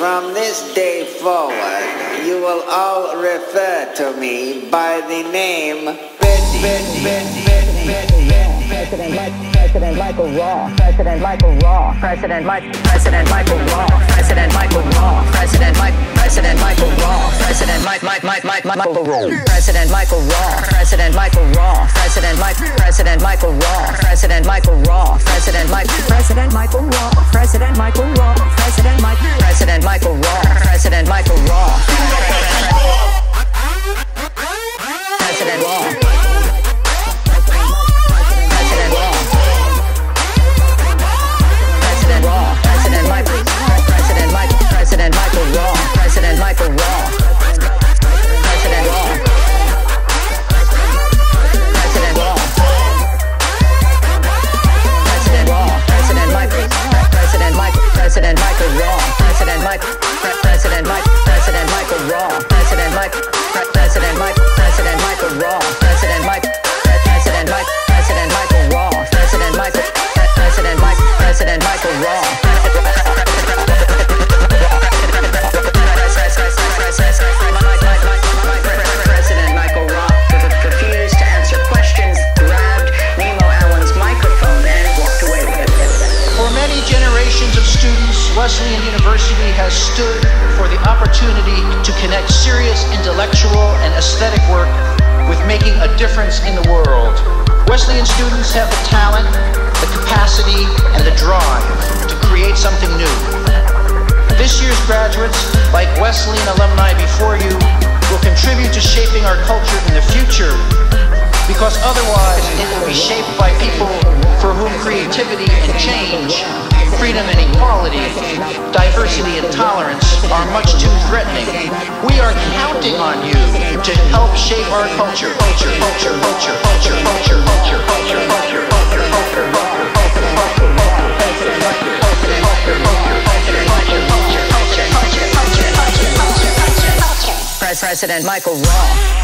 from this day forward, you will all refer to me by the name President Michael Raw, President Michael Raw, President Michael Raw, President Michael Raw, President Michael Raw, President Michael Raw, President Michael Raw, President Michael Raw, President Michael Raw, President Michael Raw, President Michael Raw, President Michael Raw, President Michael Raw, President Michael Raw, President Michael Raw, President Michael Raw, President Raw. President Michael Raw, President Michael Raw, President Raw, President Raw, President Raw, President Michael, President Michael, President Michael Raw, President Michael, President Michael, President Michael Raw, President Michael, President Michael, President Michael Raw, President Michael, President Michael, President Michael Raw, President Michael, President Michael, President Michael Raw. President Michael Raw refused to answer questions, grabbed Nemo Allen's microphone and walked away with it. For many generations of students, Wesleyan University has stood for the opportunity to connect serious intellectual and aesthetic work with making a difference in the world. Wesleyan students have the talent, the capacity, and the drive to create something new. This year's graduates, like Wesleyan alumni before you, will contribute to shaping our culture in the future, because otherwise it will be shaped by people for whom creativity and change, freedom and equality, diversity and tolerance are much too threatening. We are counting on you to help shape our culture. President Michael Raw.